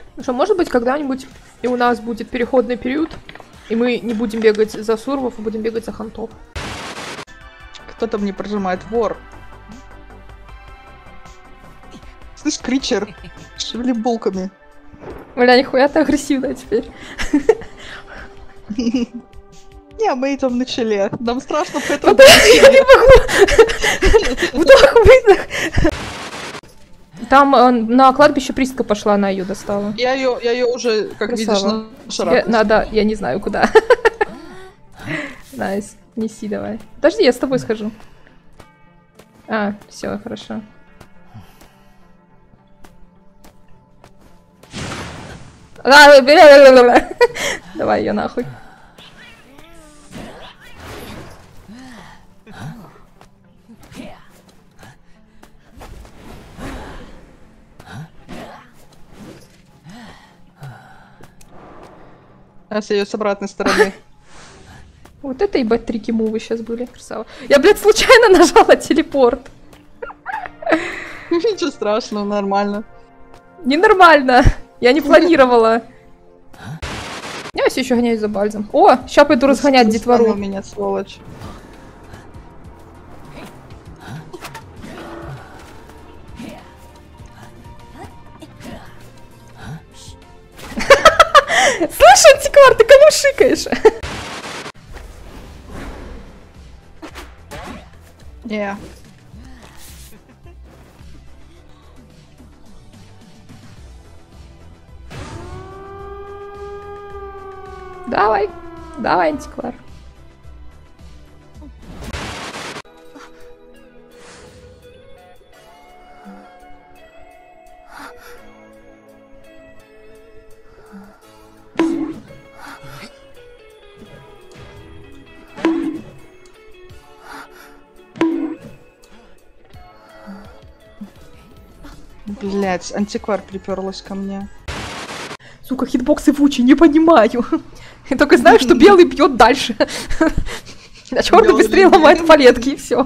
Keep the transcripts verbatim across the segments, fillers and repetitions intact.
Ну что, может быть, когда-нибудь и у нас будет переходный период, и мы не будем бегать за сурвов, а будем бегать за хантов. Кто-то мне прожимает. Вор. Слышь, кричер. Шевели булками. Бля, нихуя ты агрессивная теперь. Не, мы идем на челе. Нам страшно, поэтому... Я не могу! Вдох, выдох! Там э, на кладбище Пристка пошла, она ее достала. Я ее, я ее уже, как Красава. видишь, на Надо, я не знаю куда. Найс, неси давай. Подожди, я с тобой схожу. А, все, хорошо. Давай ее нахуй. А с ее с обратной стороны. Вот это, ебать, трики мувы сейчас были. Красава. Я, блядь, случайно нажала телепорт. Ничего страшного, нормально. Ненормально. Я не планировала. Я все еще гоняюсь за Бальзом. О, сейчас пойду разгонять детвору. Меня, сволочь. Слышь, антиквар, ты кому шикаешь? Не. Давай, давай, антиквар. Блять, антиквар приперлась ко мне. Сука, хитбоксы фучи, не понимаю. Я только знаю, что белый бьет дальше. А черный быстрее ломает палетки и все.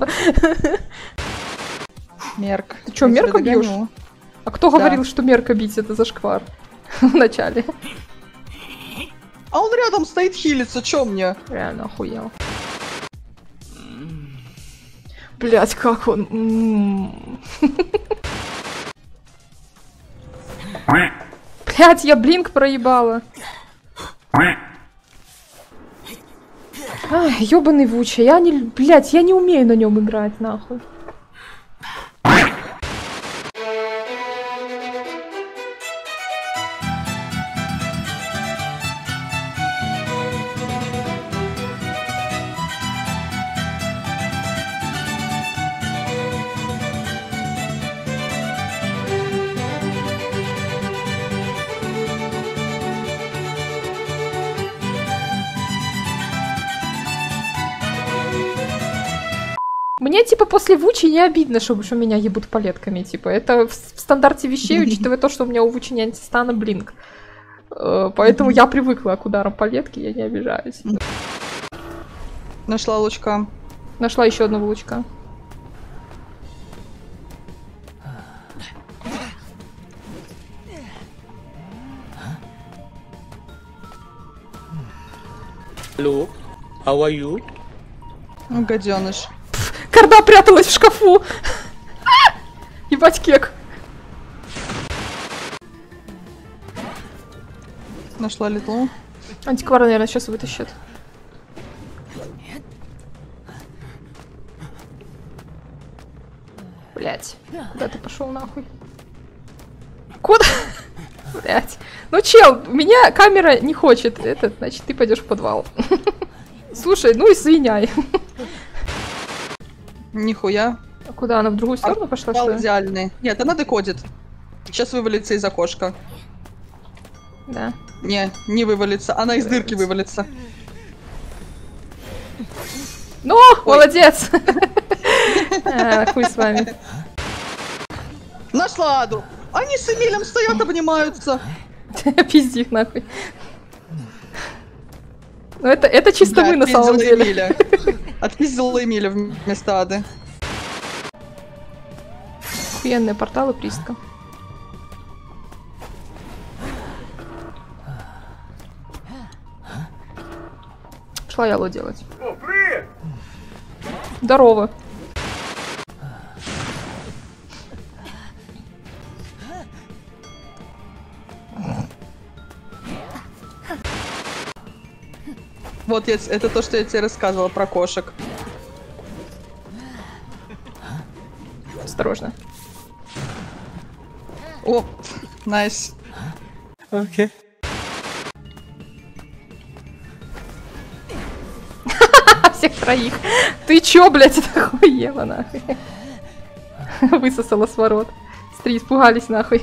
Мерк. Ты что, мерка бьешь? А кто да. говорил, что мерка бить это зашквар? В начале. А он рядом стоит, хилится, чё мне? Реально охуел. Блять, как он. Блять, я блинк проебала. Ай, ёбаный Вуча, я не... Блять, я не умею на нем играть, нахуй. Мне, типа, после Вучи не обидно, что, что меня ебут палетками, типа. Это в, в стандарте вещей, учитывая то, что у меня у Вучи не антистана блинк. Э, поэтому я привыкла к ударам палетки, я не обижаюсь. Нашла лучка. Нашла еще одного лучка. Hello, how are you? Ну, гаденыш. Карда пряталась в шкафу! Ебать кек. Нашла литлу. Антиквар, наверное, сейчас вытащит. Блять, куда ты пошел нахуй? Куда? Блять. Ну, чел, у меня камера не хочет. Это, значит, ты пойдешь в подвал. Слушай, ну извиняй. Нихуя. А куда она в другую сторону а, пошла? Что идеальный. Нет, она докодит. Сейчас вывалится из окошка. Да. Не, не вывалится. Она из дырки вывалится. Ну, молодец! Хуй с вами. Нашла Аду. Они с Эмилем стоят, обнимаются. Пизди их нахуй. Ну это, это чисто да, мы на самом деле. Эмиля. Отпиздила Эмиля вместо Ады. Охуенные порталы, Пристка. Шла яло делать. Здорово. Вот я, это то, что я тебе рассказывала про кошек. Осторожно. О, найс. Okay. Всех троих. Ты чё, блядь, это охуела, нахуй? Высосала с ворот. Смотри, испугались, нахуй.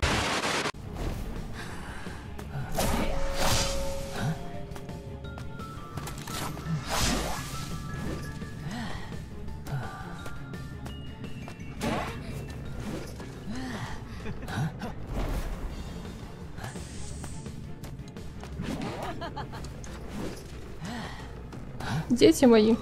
Дети мои.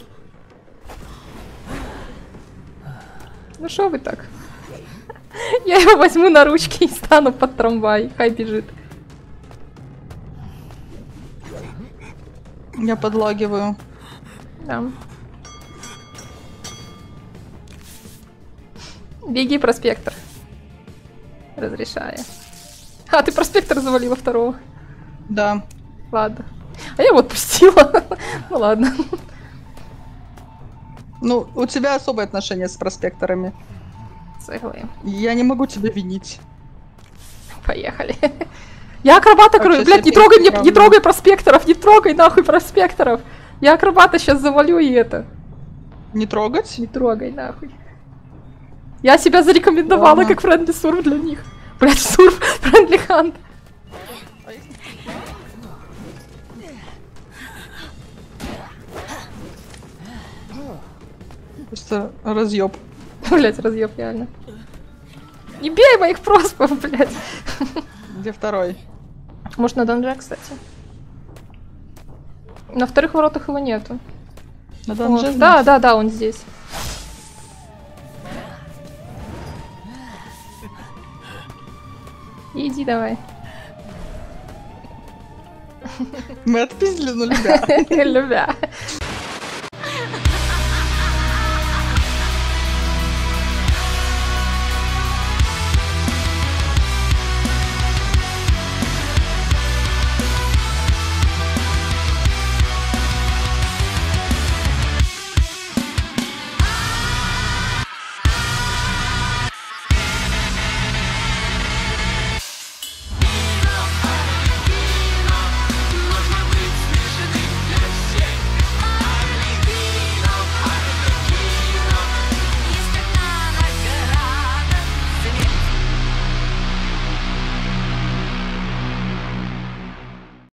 Ну шо вы так? Я его возьму на ручки и стану под трамвай. Хай бежит. Я подлагиваю. Да. Беги, проспектор. Разрешаю. А, ты проспектор завалила второго. Да. Ладно. А я его отпустила. Ну ладно. Ну, у тебя особое отношение с проспекторами. Согласен. Я не могу тебя винить. Поехали. Я акробата крою. сейчас Блядь, я не трогай мне, переправлю. не трогай проспекторов, не трогай нахуй проспекторов. Я акробата сейчас завалю и это. Не трогать? Не трогай нахуй. Я себя зарекомендовала Ладно. как френдли сурф для них. Блядь, сурф, френдли хант. Просто разъеб. Блядь, разъеб реально. Не бей моих проспов, блядь. Где второй? Может, на данже, кстати. На вторых воротах его нету. На О, данже? да, да, да, он здесь. Иди давай. Мы отпиздили, ну любя. Любя.